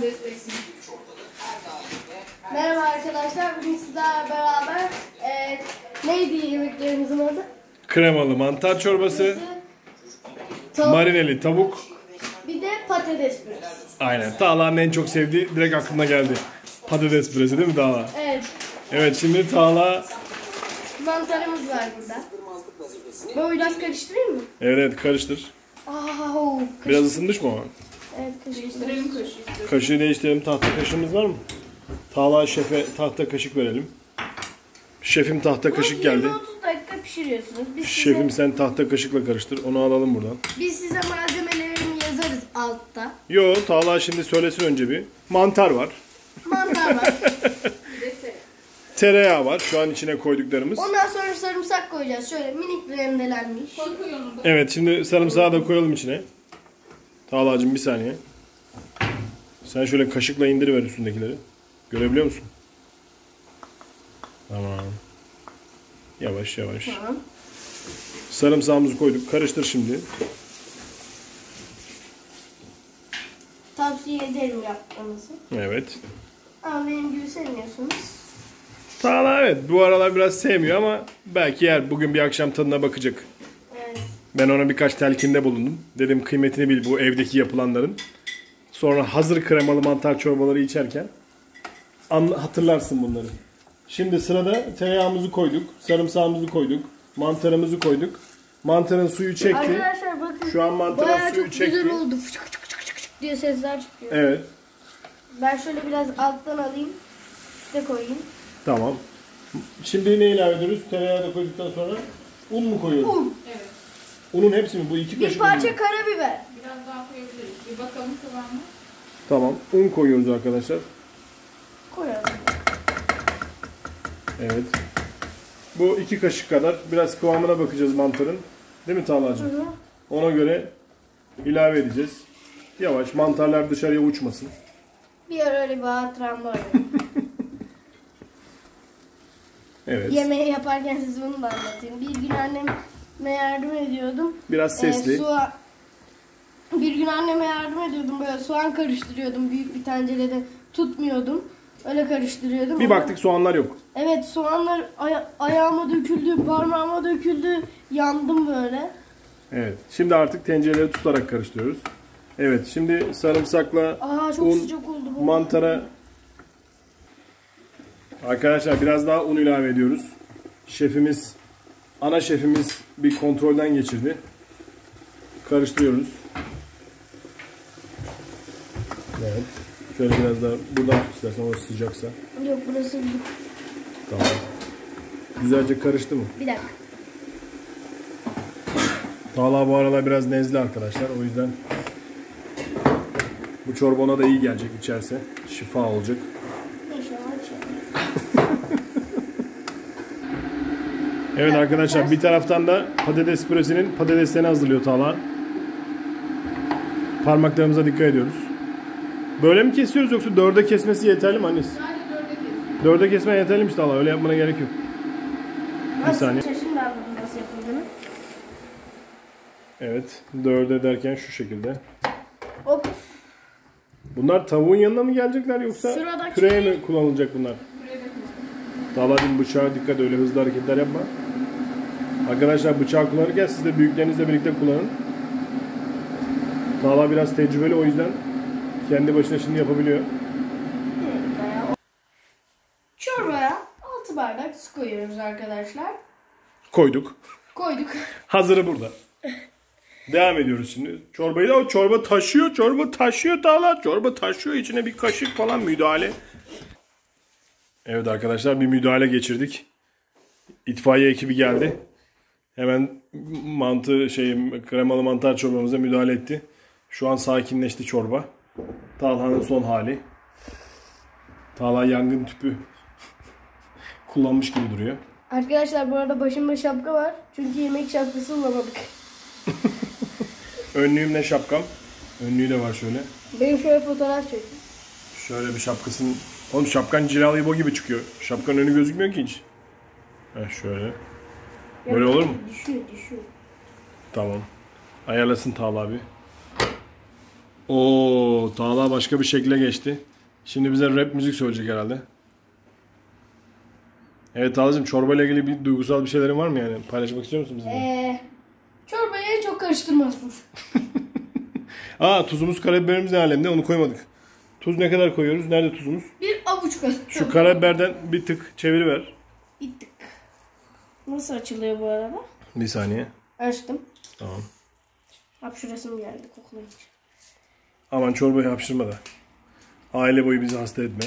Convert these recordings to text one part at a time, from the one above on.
desteksin. Merhaba arkadaşlar, bugün sizlerle beraber neydi yemeklerimizin adı? Kremalı mantar çorbası, marineli tavuk. Bir de patates püresi. Aynen. Tağla'nın en çok sevdiği direkt aklına geldi. Patates püresi değil mi Tağla? Evet. Evet, şimdi Tağla... Mantarımız var burada. Böyle biraz karıştırayım mı? Evet, karıştır. Biraz ısınmış mı o? Evet, karıştır. Değiştirelim kaşığı. Kaşığı değiştirelim. Tahta kaşığımız var mı? Tağla şefe tahta kaşık verelim. Şefim tahta kaşık geldi. 20-30 dakika pişiriyorsunuz. Şefim sen tahta kaşıkla karıştır. Onu alalım buradan. Biz size malzemelerini yazarız altta. Yo, Tağla şimdi söylesin önce bir. Mantar var. Mantar var. Tereyağı var. Şu an içine koyduklarımız. Ondan sonra sarımsak koyacağız. Şöyle minik rendelenmiş. Koy onu da. Evet, şimdi sarımsağı da koyalım içine. Tağlacığım bir saniye. Sen şöyle kaşıkla indiriver üstündekileri. Görebiliyor musun? Tamam. Yavaş yavaş. Tamam. Sarımsağımızı koyduk. Karıştır şimdi. Tavsiye ederim yapmanızı. Evet. Ama benim gibi sevmiyorsunuz. Tağla evet. Bu aralar biraz sevmiyor ama belki yer. Bugün bir akşam tadına bakacak. Evet. Ben ona birkaç telkinde bulundum. Dedim kıymetini bil bu evdeki yapılanların. Sonra hazır kremalı mantar çorbaları içerken hatırlarsın bunları. Şimdi sırada tereyağımızı koyduk, sarımsağımızı koyduk, mantarımızı koyduk. Mantarın suyu çekti. Arkadaşlar bakın. Şu an mantarın bayağı suyu çok çekti. güzel oldu. Fıçık fıçık fıçık fıçık diye sesler çıkıyor. Evet. Ben şöyle biraz alttan alayım. Size koyayım. Tamam. Şimdi ne ilave ediyoruz? Tereyağı da koyduktan sonra un mu koyuyoruz? Un. Evet. Unun hepsi mi? Bu iki Bir kaşık parça un mu? karabiber. Biraz daha koyabiliriz. Bir bakalım kıvamı. Tamam. Un koyuyoruz arkadaşlar. Koyalım. Evet. Bu 2 kaşık kadar. Biraz kıvamına bakacağız mantarın. Değil mi Tağlacığım? Hı hı. Ona göre ilave edeceğiz. Yavaş. Mantarlar dışarıya uçmasın. Bir ara öyle bir hatıram var. Evet. Yemeği yaparken size bunu da anlatayım. Bir gün anneme yardım ediyordum. Biraz sesli. Bir gün anneme yardım ediyordum. Böyle soğan karıştırıyordum. Büyük bir tencerede tutmuyordum. Öyle karıştırıyordum. Bir baktık soğanlar yok. Evet, soğanlar ayağıma döküldü, parmağıma döküldü. Yandım böyle. Evet. Şimdi artık tencereleri tutarak karıştırıyoruz. Evet. Şimdi sarımsakla Çok un, sıcak oldu bu. mantara arkadaşlar biraz daha un ilave ediyoruz. Şefimiz, ana şefimiz bir kontrolden geçirdi. Karıştırıyoruz. Evet. Şöyle biraz daha buradan tut istersen, o sıcaksa. Yok, burası Tamam. Güzelce karıştı mı? bir dakika. Tağla bu aralar biraz nezle arkadaşlar. O yüzden bu çorba ona da iyi gelecek içerse. Şifa olacak. İnşallah Evet arkadaşlar, bir taraftan da patates püresinin patateslerini hazırlıyor Tağla. Parmaklarımıza dikkat ediyoruz. Böyle mi kesiyoruz yoksa dörde kesmesi yeterli mi annesi? Sadece 4'e kes. Dörde kesme yeterliymiş Tağla. Öyle yapmana gerek yok. Bir saniye. Şimdi anladım nasıl yapıldığını. Evet. Dörde derken şu şekilde. Hop. Bunlar tavuğun yanına mı gelecekler yoksa Sıradaki- püreye mi kullanılacak bunlar? Buraya da koy. Tağlacığım bıçağa dikkat, öyle hızlı hareketler yapma. Arkadaşlar bıçağı kullanırken siz de büyüklerinizle birlikte kullanın. Tağla biraz tecrübeli, o yüzden kendi başına şimdi yapabiliyor. Çorbaya 6 bardak su koyuyoruz arkadaşlar. Koyduk. Koyduk. Hazırı burada. Devam ediyoruz şimdi. Çorbayı da çorba taşıyor Tağla. Çorba taşıyor. İçine bir kaşık falan müdahale. Evet arkadaşlar, bir müdahale geçirdik. İtfaiye ekibi geldi. Hemen kremalı mantar çorbamıza müdahale etti. Şu an sakinleşti çorba. Tağla'nın son hali. Tağla yangın tüpü kullanmış gibi duruyor. Arkadaşlar bu arada başımda şapka var. Çünkü yemek şapkası bulamadık. Önlüğümle şapkam. Önlüğü de var şöyle. Benim şöyle fotoğraf çekin. Şöyle bir şapkasının... Oğlum şapkan Cilalı İbo gibi çıkıyor. Şapkanın önü gözükmüyor ki hiç. Şöyle. Böyle olur mu? Düşüyor. Tamam. Ayarlasın Tağla abi. Oo, Talha başka bir şekle geçti. Şimdi bize rap müzik söyleyecek herhalde. Evet Talha'cığım, çorbayla ilgili bir duygusal bir şeylerin var mı yani? Paylaşmak istiyor musun bizimle? Çorbayı çok karıştırmazsınız. Aa, tuzumuz, karabiberimiz ne alemde, onu koymadık. Tuz ne kadar koyuyoruz? Nerede tuzumuz? Bir avuç kadar. Şu karabiberden bir tık çeviriver. Bir tık. Nasıl açılıyor bu arada? Bir saniye. Açtım. Tamam. Hapşurasım geldi koklayınca. Aman çorbayı hapşırma da. Aile boyu bizi hasta etme.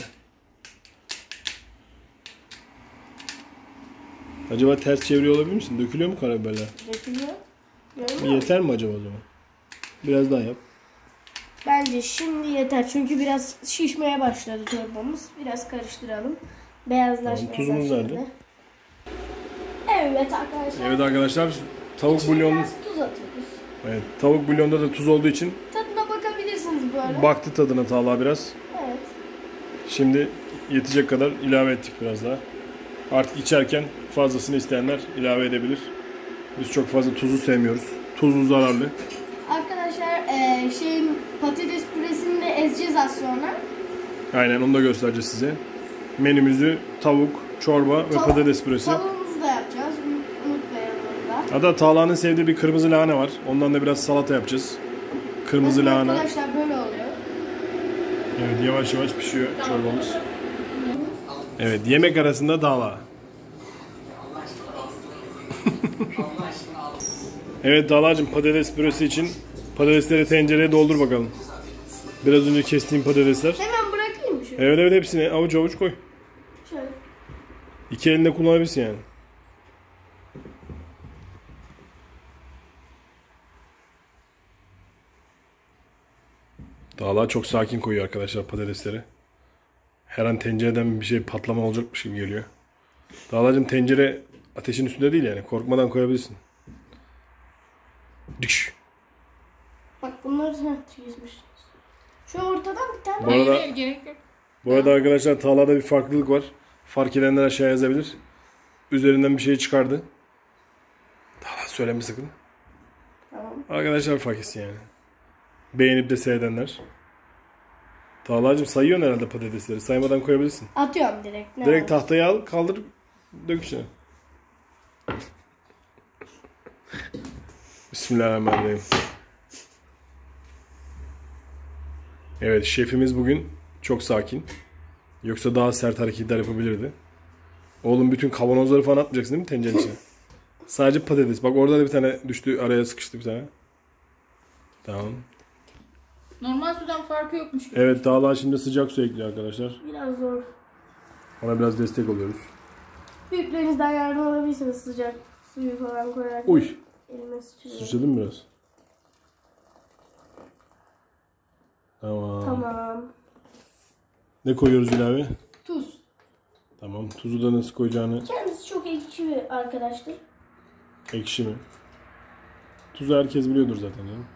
Acaba ters çeviriyor olabilir misin? Dökülüyor mu karabiberler? Dökülüyor. Görüyor musun? Yeter mi acaba o zaman? Biraz daha yap. Bence şimdi yeter. Çünkü biraz şişmeye başladı çorbamız. Biraz karıştıralım. Beyazlaşmaya Tamam, tuzumuz başladı. nerede? Evet arkadaşlar. Evet arkadaşlar, tavuk bulyonu. Biraz tuz atıyoruz. Evet, tavuk bulyonda da tuz olduğu için Tadına bakabilirsiniz bu arada. baktı tadına Talha biraz. Evet. Şimdi yetecek kadar ilave ettik biraz daha. Artık içerken fazlasını isteyenler ilave edebilir. Biz çok fazla tuzu sevmiyoruz. Tuzlu zararlı. Arkadaşlar patates püresini de ezeceğiz az sonra. Aynen, onu da göstereceğiz size. Menümüzü tavuk, çorba ve patates püresi. Tavuğumuzu da yapacağız. Unutmayalım onu da. Hatta Talha'nın sevdiği bir kırmızı lahana var. Ondan da biraz salata yapacağız. Kırmızı Bakın lahana. arkadaşlar böyle oluyor. Evet, yavaş yavaş pişiyor çorbamız. Evet, yemek arasında Talha. Evet Talha'cığım, patates püresi için patatesleri tencereye doldur bakalım. Biraz önce kestiğim patatesler. Hemen bırakayım mı şöyle? Evet evet, hepsini avuç avuç koy. Şöyle. İki elinde kullanabilirsin yani. Talha çok sakin koyuyor arkadaşlar patatesleri. Her an tencereden bir şey patlama olacakmış gibi geliyor. Talha'cığım, tencere ateşin üstünde değil yani. Korkmadan koyabilirsin. Dikş. Bak bunları çizmişsiniz. Şu ortadan bir tane. Bu arada, Hayır, gerek yok. bu arada arkadaşlar, Talha'da bir farklılık var. Fark edenler aşağıya yazabilir. Üzerinden bir şey çıkardı. Talha söyleme sakın. Tamam. Arkadaşlar fark etsin yani. Beğenip de seyredenler. Talha'cığım, sayıyorsun herhalde patatesleri. Saymadan koyabilirsin. Atıyorum direkt. Ne Direkt var? tahtaya al, kaldır, dök içine. Bismillahirrahmanirrahim. Evet, şefimiz bugün çok sakin. Yoksa daha sert hareketler yapabilirdi. Oğlum, bütün kavanozları falan atmayacaksın değil mi tencerenin içine? Sadece patates. Bak orada da bir tane düştü, araya sıkıştı bir tane. Tamam. Normal sudan farkı yokmuş gibi. Evet, Talha şimdi sıcak su ekliyor arkadaşlar. Biraz zor. Ona biraz destek oluyoruz. Büyüklerinizden yardım alabilirsiniz sıcak suyu falan koyarak. Uy, Elime sıçrıyor. sıçradın mı biraz? Tamam. Tamam. Ne koyuyoruz ilave? Tuz. Tamam. Tuzu da nasıl koyacağını. Kendisi çok ekşi bir arkadaştır. Ekşi mi? Tuzu herkes biliyordur zaten canım.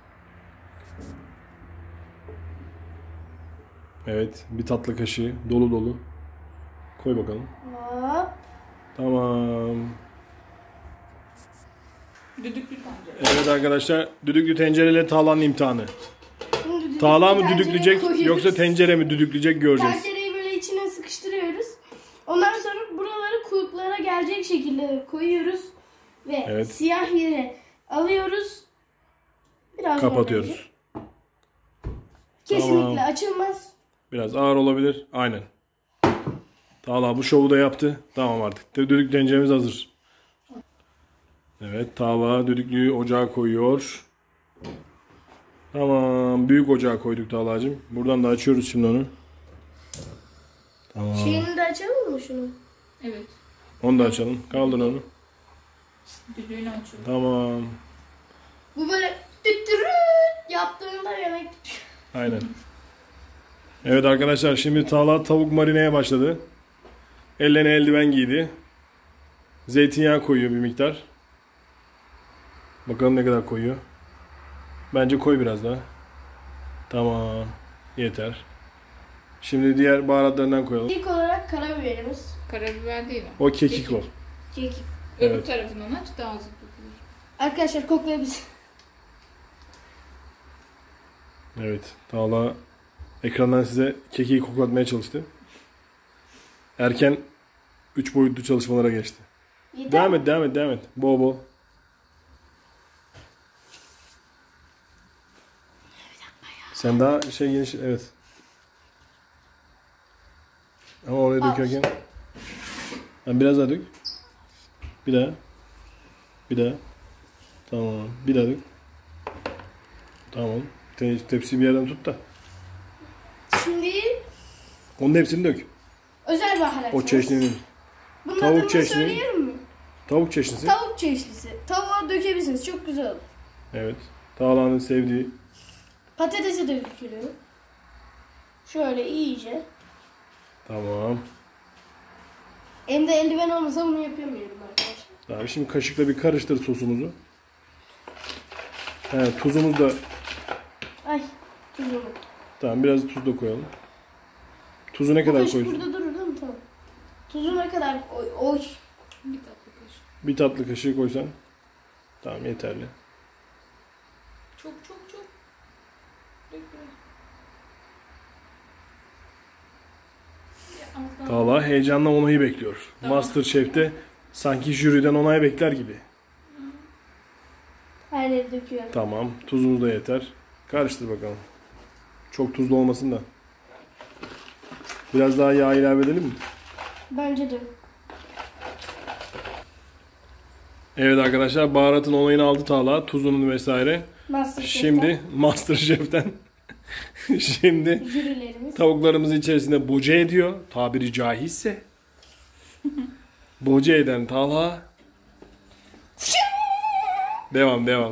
Evet. Bir tatlı kaşığı. Dolu dolu. Koy bakalım. Hop. Tamam. Düdüklü tencere. Evet arkadaşlar. Düdüklü tencereyle Talha'nın imtihanı. Şimdi düdüklü Talha mı tencereye düdükleyecek koyuyoruz. yoksa tencere mi düdükleyecek göreceğiz. Tencereyi böyle içine sıkıştırıyoruz. Ondan sonra buraları kulplara gelecek şekilde koyuyoruz. Ve Evet. siyah yere alıyoruz. Biraz Kapatıyoruz. Kesinlikle Tamam. açılmaz. Biraz ağır olabilir. Aynen. Talha bu şovu da yaptı. Tamam artık. Düdüklü tenceremiz hazır. Evet, Talha düdüklüyü ocağa koyuyor. Tamam. Büyük ocağa koyduk Talha'cığım. Buradan da açıyoruz şimdi onu. Tamam. Şeyini de açalım mı şunu? Evet. Onu da açalım. Kaldır onu. Düdüğünü açıyorum. Tamam. Bu böyle tüttürüt yaptığında yemek. Aynen. Evet arkadaşlar, şimdi Talha tavuk marineye başladı. Ellerine eldiven giydi. Zeytinyağı koyuyor bir miktar. Bakalım ne kadar koyuyor. Bence koy biraz daha. Tamam. Yeter. Şimdi diğer baharatlarından koyalım. İlk olarak karabiberimiz. Karabiber değil o. O kekik var. Kekik. Öbür Evet. tarafından aç daha hızlı tutulur. Arkadaşlar koklayabiliriz. Evet. Talha ekrandan size kekiği koklatmaya çalıştı. Erken 3 boyutlu çalışmalara geçti. Yeter Devam mi? et, devam et, devam et. Bol bol. Sen daha şey geniş, evet. Ama oraya Al. dökerken. Ha, biraz daha dök. Bir daha. Bir daha. Tamam. Bir daha dök. Tamam. Tepsiyi bir yerden tut da. Şimdi Onun hepsini dök. özel baharat. O çeşninin. Bunun tavuk adını çeşni. söyleyelim mi? Tavuk çeşnisi. Tavuk çeşnisi. Tavuğa dökebilirsiniz. Çok güzel olur. Evet. Talha'nın sevdiği. Patatesi de dökülüyor. Şöyle iyice. Tamam. Elimde eldiven olmasa bunu yapamıyorum arkadaşlar. Tamam. Şimdi kaşıkla bir karıştır sosumuzu. He, tuzumuz da. Ay tuzumu. Tamam, biraz tuz da koyalım. Tuzu ne Bu kadar kaşık koyuyorsun? burada durur değil mi? Tamam. Tuzu ne kadar? Oy. Bir tatlı kaşık. Bir tatlı kaşığı koysan. Tamam, yeterli. Çok çok çok. Dök biraz. Ya, az daha. Talha heyecanla onayı bekliyor. Tamam. MasterChef'te sanki jüriden onay bekler gibi. Her yeri döküyorum. Tamam, tuzumuz da yeter. Karıştır bakalım. Çok tuzlu olmasın da. Biraz daha yağ ilave edelim mi? Bence de. Evet arkadaşlar, baharatın onayını aldı Talha. Tuzunu vesaire. MasterChef'ten Şimdi MasterChef'ten şimdi jürilerimiz. tavuklarımızın içerisinde boca ediyor. Tabiri caizse. Boca eden Talha. Devam, devam.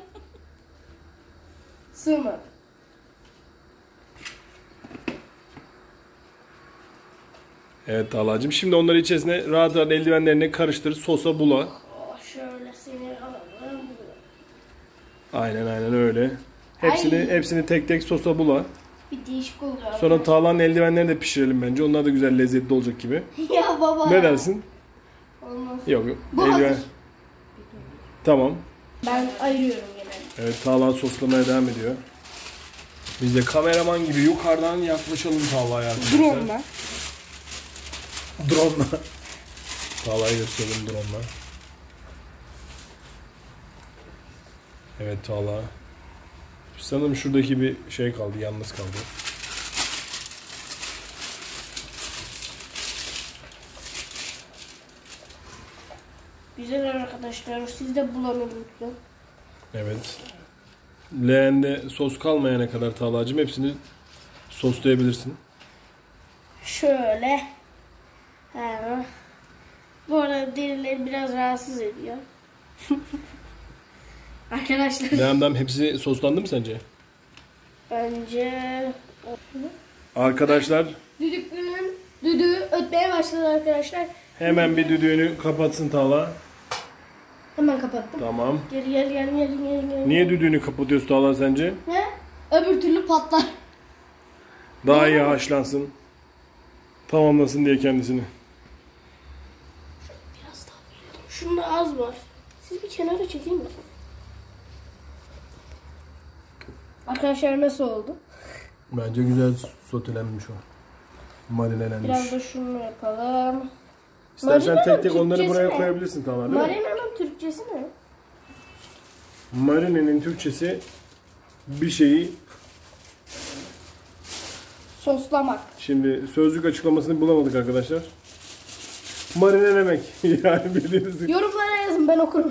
Sığma. Evet Talha'cığım. Şimdi onları içerisine rahat rahat eldivenlerini karıştır. Sosa bula. Oh, şöyle seni alalım. Aynen öyle. Ay. Hepsini tek tek sosa bula. Bir değişik oluyor. Sonra Talha'nın eldivenlerini de pişirelim bence. Onlar da güzel, lezzetli olacak gibi. Ya baba. Ne dersin? Olmaz. Yok. Bu Eldiven. hazır. Tamam. Ben ayırıyorum gene. Evet, Talha soslamaya devam ediyor. Biz de kameraman gibi yukarıdan yaklaşalım Talha'ya arkadaşlar. Drone'la. Drone'la. Talha'yı gösterelim drone'la. Evet Talha. Sanırım şuradaki bir şey kaldı, yalnız kaldı. Güzel arkadaşlar. Siz de bulanın lütfen. Evet. Leğende sos kalmayana kadar Talha'cığım hepsini soslayabilirsin. Şöyle. Ha. Bu arada derileri biraz rahatsız ediyor. Arkadaşlar Leğendem hepsi soslandı mı sence? bence Arkadaşlar düdüklünün düdüğü ötmeye başladı arkadaşlar. hemen bir düdüğünü kapatsın Talha. Hemen kapattım. Tamam. Gel. Niye düdüğünü kapatıyorsun Talha sence? Ne? Öbür türlü patlar. Daha iyi haşlansın. Tamamlasın diye kendisini. Biraz daha buluyordum. Şunda az var. Siz bir kenara çekeyim mi? Arkadaşlar nasıl oldu? Bence güzel sotelenmiş o. Marinelenmiş. Biraz da şunu yapalım. İstersen Marina'nın tek tek onları Türkçesi buraya ne? koyabilirsin Talha, değil mi? Marina'nın Türkçesi ne? Marinenin Türkçesi bir şeyi, Soslamak. şimdi sözlük açıklamasını bulamadık arkadaşlar. Marinelemek yani bildiğiniz gibi. Yorumlara yazın, ben okurum.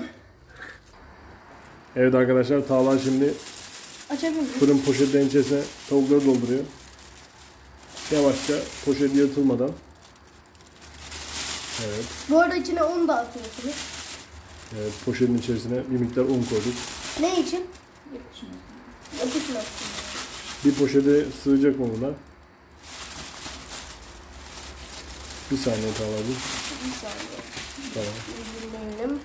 Evet arkadaşlar, Talha şimdi Açabilir miyim? fırın poşetlerinin içerisine tavukları dolduruyor. Yavaşça poşet yırtılmadan. Evet. Bu arada içine un da atıyorsunuz. Evet, poşetin içerisine bir miktar un koyduk. Ne için? Yapışmasın. Yapışmasın. Bir poşete sığacak mı bunlar? Bir saniye Talha'cığım. Bir saniye. Tamam. Dinleyelim.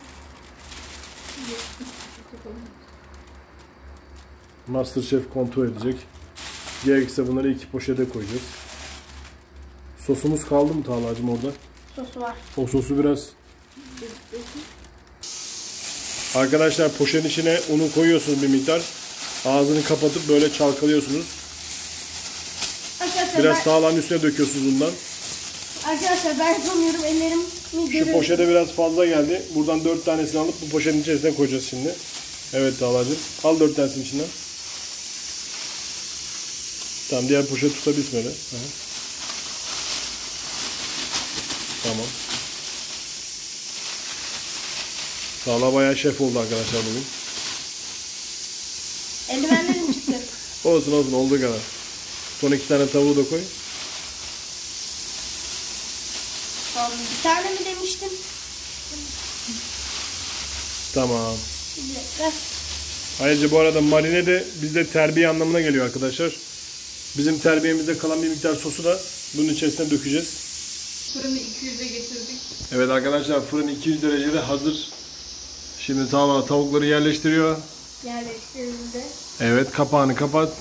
MasterChef kontrol edecek. Gerekirse bunları iki poşete koyacağız. Sosumuz kaldı mı Talha'cığım orada? Sosu var. O sosu biraz... Arkadaşlar poşetin içine unu koyuyorsunuz bir miktar. Ağzını kapatıp böyle çalkalıyorsunuz. Arkadaşlar Biraz ben, tağlanın üstüne döküyorsunuz bundan. arkadaşlar ben yapamıyorum. Ellerim Şu poşete biraz fazla geldi. Buradan 4 tanesini alıp bu poşetin içerisine koyacağız şimdi. Evet Tağlacığım. Al 4 tanesinin içinden. Tamam, diğer poşeti tutabilirsin öyle. Aha. Tamam. Tağla bayağı şef oldu arkadaşlar bugün. eldivenlerim çıktı. Olsun olsun, olduğu kadar. Son 2 tane tavuğu da koy. Tamam, bir tane mi demiştim? Tamam. Bir dakika. Ayrıca bu arada marine de bizde terbiye anlamına geliyor arkadaşlar. Bizim terbiyemizde kalan bir miktar sosu da bunun içerisine dökeceğiz. Fırını 200'e getirdik. Evet arkadaşlar, fırın 200 derecede hazır. Şimdi Tağla tavukları yerleştiriyor. Yerleştirildi. Evet, kapağını kapat.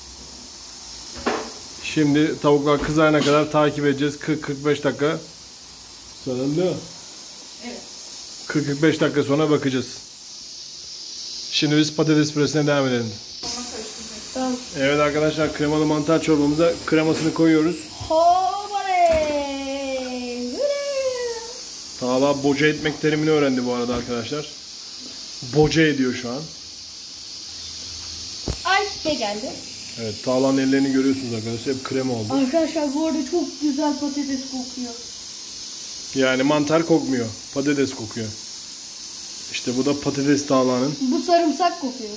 Şimdi tavuklar kızarana kadar takip edeceğiz. 40-45 dakika. Sanırım değil mi? Evet. 40-45 dakika sonra bakacağız. Şimdi biz patates püresine devam edelim. Ona karıştıracak. Tamam. Evet arkadaşlar, kremalı mantar çorbamıza kremasını koyuyoruz. Tağla boca etmek terimini öğrendi bu arada arkadaşlar. Boca ediyor şu an. Ay ne geldi? Evet, Tağla'nın ellerini görüyorsunuz arkadaşlar. Hep krema oldu. Arkadaşlar bu arada çok güzel patates kokuyor. Yani mantar kokmuyor. Patates kokuyor. İşte bu da patates Tağla'nın. Bu sarımsak kokuyor.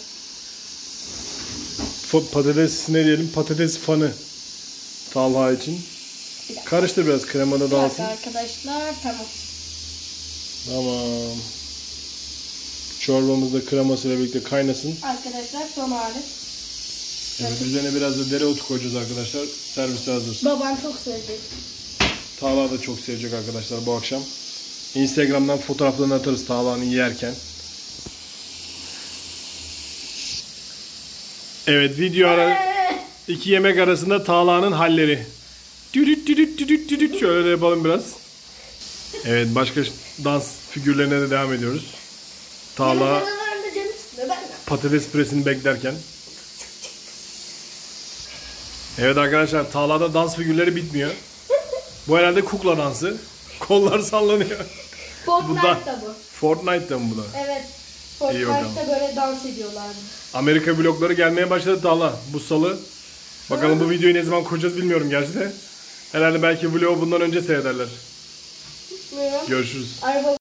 Patates ne diyelim? Patates fanı. Talha için. Karıştır biraz, kremada Bir dağılsın. dakika arkadaşlar, tamam. Tamam. Çorbamız da kremasıyla birlikte kaynasın. Arkadaşlar son hali. Evet, üzerine biraz da dereotu koyacağız arkadaşlar. Servise hazır. Babam çok sevdi. Tağla da çok sevecek arkadaşlar bu akşam. Instagram'dan fotoğraflarını atarız Tağla'nın yerken. Evet, video ara 2 yemek arasında Tağla'nın halleri. Düdüt düdüt düdüt düdüt. Şöyle de yapalım biraz. Evet, başka dans figürlerine de devam ediyoruz. Tağla Yanlarında canım sıkılıyor, ben de. patates püresini beklerken. Evet arkadaşlar, Tağla'da dans figürleri bitmiyor. Bu herhalde kukla dansı. Kollar sallanıyor. Fortnite'da bu. Fortnite'da mı bu da? Evet. İyi bakalım. Fortnite'da böyle dans ediyorlardı. Amerika vlogları gelmeye başladı Tağla. Bu salı. Bakalım bu videoyu ne zaman koyacağız bilmiyorum gerçi de. Herhalde belki vlogu bundan önce seyrederler. Bilmiyorum. Görüşürüz. Araba